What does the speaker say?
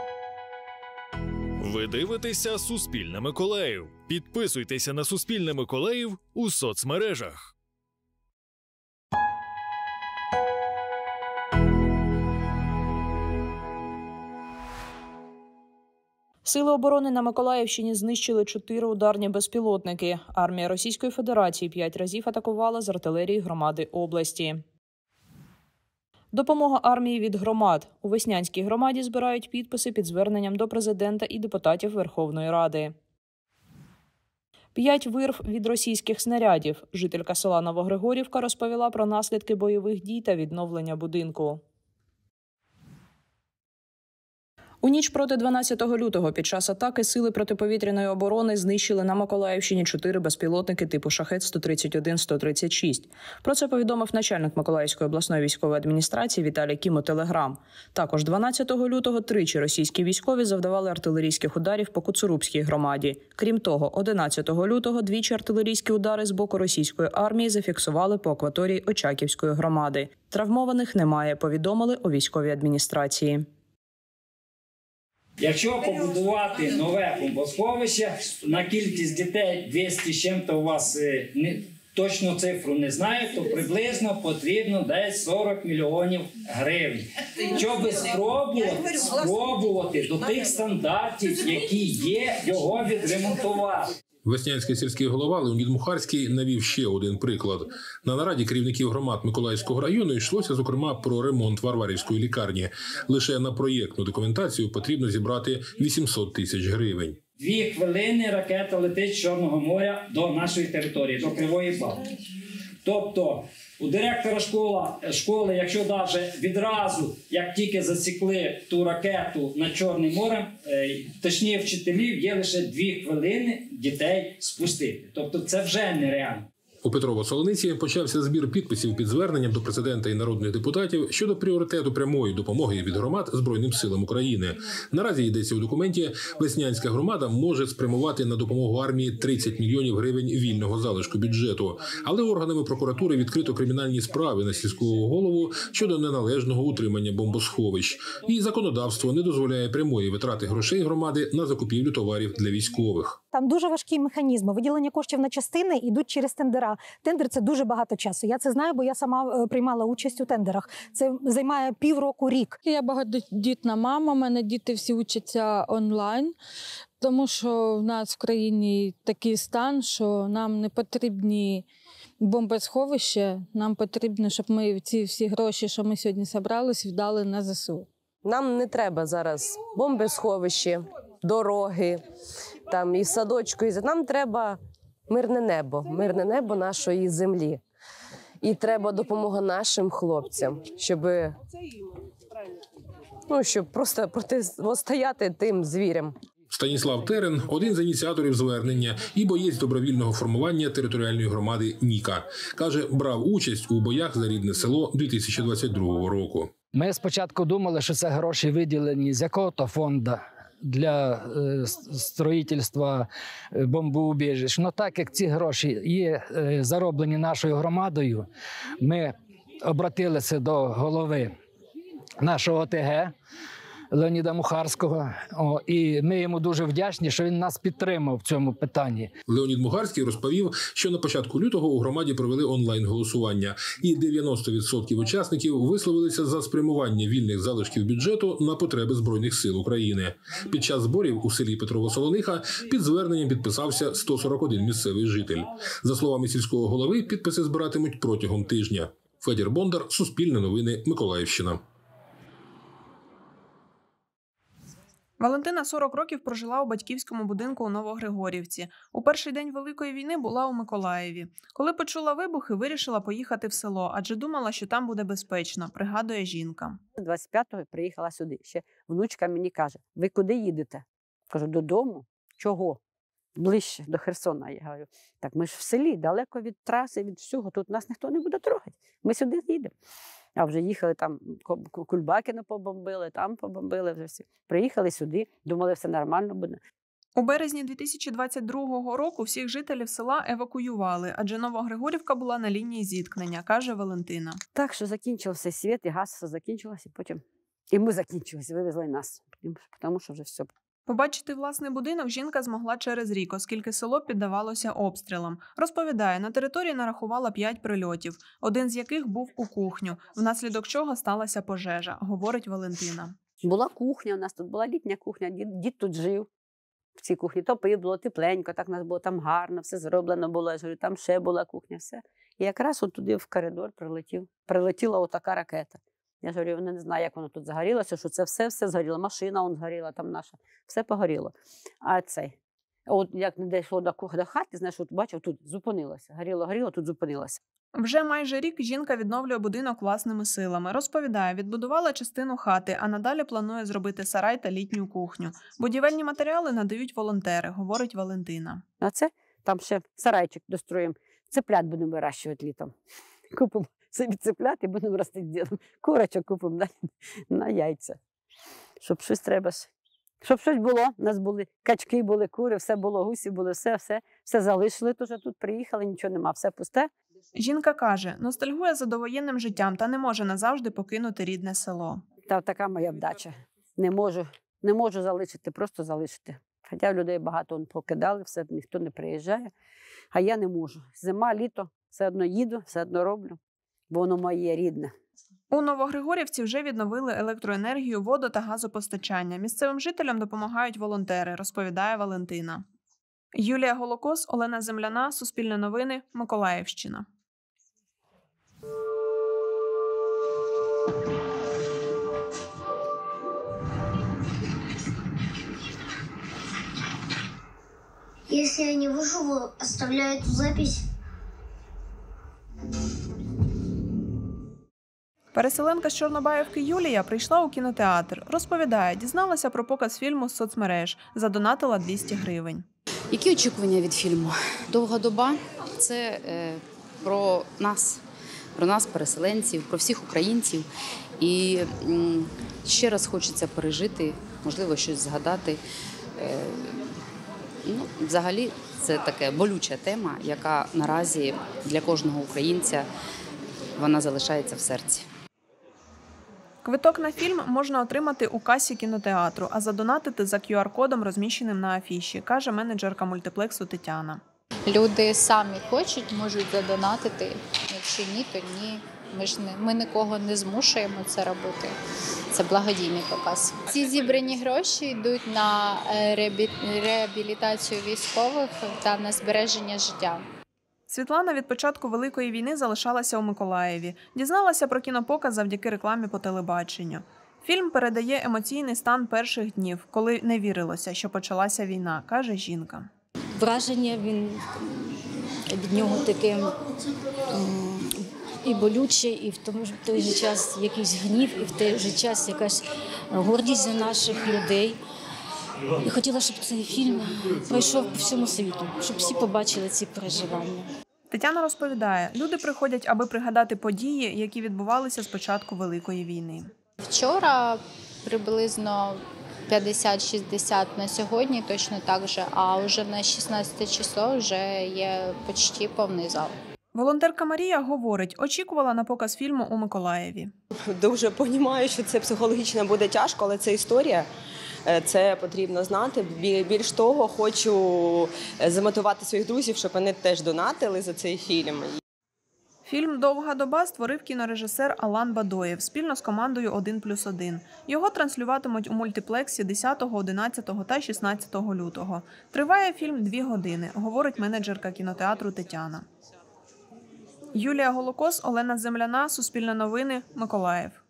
Ви дивитеся «Суспільне Миколаїв». Підписуйтеся на «Суспільне Миколаїв» у соцмережах. Сили оборони на Миколаївщині знищили 4 ударні безпілотники. Армія Російської Федерації 5 разів атакувала з артилерії громади області. Допомога армії від громад. У Веснянській громаді збирають підписи під зверненням до президента і депутатів Верховної Ради. 5 вирв від російських снарядів. Жителька села Новогригорівка розповіла про наслідки бойових дій та відновлення будинку. У ніч проти 12 лютого під час атаки Сили протиповітряної оборони знищили на Миколаївщині 4 безпілотники типу «Шахед-131-136». Про це повідомив начальник Миколаївської обласної військової адміністрації Віталій Кім у Телеграм. Також 12 лютого тричі російські військові завдавали артилерійських ударів по Куцурубській громаді. Крім того, 11 лютого двічі артилерійські удари з боку російської армії зафіксували по акваторії Очаківської громади. Травмованих немає, повідомили у військовій адміністрації. Якщо побудувати нове бомбосховище, на кількість дітей 200 з чим-то у вас точну цифру не знаю, то приблизно потрібно десь 40 мільйонів гривень. Щоб спробувати до тих стандартів, які є, його відремонтувати. Веснянський сільський голова Леонід Мухарський навів ще один приклад. На нараді керівників громад Миколаївського району йшлося, зокрема, про ремонт Варварівської лікарні. Лише на проєктну документацію потрібно зібрати 800 тисяч гривень. 2 хвилини ракета летить з Чорного моря до нашої території, до Кривої Балки. Тобто у директора школи, якщо навіть відразу, як тільки засікли ту ракету над Чорним морем, точніше вчителів є лише 2 хвилини дітей спустити. Тобто це вже нереально. У Петрово-Солониці почався збір підписів під зверненням до президента і народних депутатів щодо пріоритету прямої допомоги від громад Збройним силам України. Наразі йдеться у документі, Веснянська громада може спрямувати на допомогу армії 30 мільйонів гривень вільного залишку бюджету. Але органами прокуратури відкрито кримінальні справи на сільського голову щодо неналежного утримання бомбосховищ. І законодавство не дозволяє прямої витрати грошей громади на закупівлю товарів для військових. Там дуже важкі механізми. Виділення коштів на частини йдуть через тендера. Тендер – це дуже багато часу. Я це знаю, бо я сама приймала участь у тендерах. Це займає півроку-рік. Я багатодітна мама, у мене діти всі учаться онлайн, тому що в нас в країні такий стан, що нам не потрібні бомбосховища, нам потрібно, щоб ми ці всі гроші, що ми сьогодні зібрались, віддали на ЗСУ. Нам не треба зараз бомбосховище, дороги, там і садочку. Нам треба мирне небо нашої землі. І треба допомога нашим хлопцям, щоб просто протистояти тим звірям. Станіслав Терен – один з ініціаторів звернення і боєць добровільного формування територіальної громади «Ніка». Каже, брав участь у боях за рідне село 2022 року. Ми спочатку думали, що це гроші виділені з якого-то фонду для строїтельства бомбоубіжищ. Но так як ці гроші є зароблені нашою громадою, ми обратилися до голови нашого ОТГ Леоніда Мухарського, і ми йому дуже вдячні, що він нас підтримав в цьому питанні. Леонід Мухарський розповів, що на початку лютого у громаді провели онлайн-голосування, і 90% учасників висловилися за спрямування вільних залишків бюджету на потреби Збройних сил України. Під час зборів у селі Петрово-Солониха під зверненням підписався 141 місцевий житель. За словами сільського голови, підписи збиратимуть протягом тижня. Федір Бондар, Суспільне новини, Миколаївщина. Валентина 40 років прожила у батьківському будинку у Новогригорівці. У перший день Великої війни була у Миколаєві. Коли почула вибухи, вирішила поїхати в село, адже думала, що там буде безпечно, пригадує жінка. 25-го приїхала сюди. Ще внучка мені каже, ви куди їдете? Кажу, додому. Чого? Ближче до Херсона. Я говорю, так ми ж в селі, далеко від траси, від всього. Тут нас ніхто не буде трогати. Ми сюди їдемо. А вже їхали, там Кульбакіно побомбили, там побомбили вже всі. Приїхали сюди, думали, все нормально буде. У березні 2022 року всіх жителів села евакуювали, адже Новогригорівка була на лінії зіткнення, каже Валентина. Так, що закінчився світ, і газ все закінчилося, і потім І ми закінчилися, вивезли нас, тому що вже все. Побачити власний будинок жінка змогла через рік, оскільки село піддавалося обстрілам. Розповідає, на території нарахувала 5 прильотів, один з яких був у кухню, внаслідок чого сталася пожежа, говорить Валентина. Була кухня, у нас тут була літня кухня, дід тут жив в цій кухні. Топив, було тепленько, так у нас було там гарно, все зроблено було. Я говорю, там ще була кухня, все. І якраз от туди в коридор прилетіла отака ракета. Я ж говорю, вони не знаю, як воно тут загорілося, що це все згоріло. Машина он згоріла, там наша, все погоріло. А цей, от як не дійшло до хати, знаєш, от бачив, тут зупинилося. Горіло, тут зупинилося. Вже майже рік жінка відновлює будинок власними силами. Розповідає, відбудувала частину хати, а надалі планує зробити сарай та літню кухню. Будівельні матеріали надають волонтери, говорить Валентина. А це там ще сарайчик достроїмо. Цеплят будемо вирощувати літом. Купимо собі цеплят і будемо ростити ділом. Курочок купимо на яйця. Щоб щось треба. Щоб щось було, у нас були качки, були кури, все було, гусі були, все залишили. Тож тут приїхали, нічого нема, все пусте. Жінка каже, ностальгує за довоєнним життям та не може назавжди покинути рідне село. Та така моя вдача. Не можу залишити, просто залишити. Хоча людей багато покидали, все, ніхто не приїжджає, а я не можу. Зима, літо, все одно їду, все одно роблю, бо воно моє рідне. У Новогригорівці вже відновили електроенергію, воду та газопостачання. Місцевим жителям допомагають волонтери, розповідає Валентина. Юлія Голокос, Олена Земляна, Суспільне новини, Миколаївщина. Если я не выживу, оставляю эту запись. Переселенка з Чорнобаївки Юлія прийшла у кінотеатр. Розповідає, дізналася про показ фільму з соцмереж, задонатила 200 гривень. Які очікування від фільму? «Довга доба» – це про нас, переселенців, про всіх українців. І ще раз хочеться пережити, можливо, щось згадати. Взагалі, це така болюча тема, яка наразі для кожного українця вона залишається в серці. Квиток на фільм можна отримати у касі кінотеатру, а задонатити за QR-кодом, розміщеним на афіші, каже менеджерка мультиплексу Тетяна. Люди самі хочуть, можуть задонатити. Якщо ні, то ні. Ми нікого не змушуємо це робити. Це благодійний показ. Ці зібрані гроші йдуть на реабілітацію військових та на збереження життя. Світлана від початку Великої війни залишалася у Миколаєві. Дізналася про кінопоказ завдяки рекламі по телебаченню. Фільм передає емоційний стан перших днів, коли не вірилося, що почалася війна, каже жінка. Враження від нього таке і болюче, і в той же час якийсь гнів, і в той же час якась гордість за наших людей. І хотіла, щоб цей фільм пройшов по всьому світу, щоб всі побачили ці переживання. Тетяна розповідає, люди приходять, аби пригадати події, які відбувалися з початку Великої війни. Вчора приблизно 50-60 на сьогодні, точно так же, а вже на 16 число вже є почти повний зал. Волонтерка Марія говорить, очікувала на показ фільму у Миколаєві. Дуже розумію, що це психологічно буде тяжко, але це історія. Це потрібно знати. Більш того, хочу замотивувати своїх друзів, щоб вони теж донатили за цей фільм. Фільм «Довга доба» створив кінорежисер Алан Бадоєв спільно з командою «1+1». Його транслюватимуть у мультиплексі 10, 11 та 16 лютого. Триває фільм 2 години, говорить менеджерка кінотеатру Тетяна. Юлія Голокос, Олена Земляна, Суспільне новини, Миколаїв.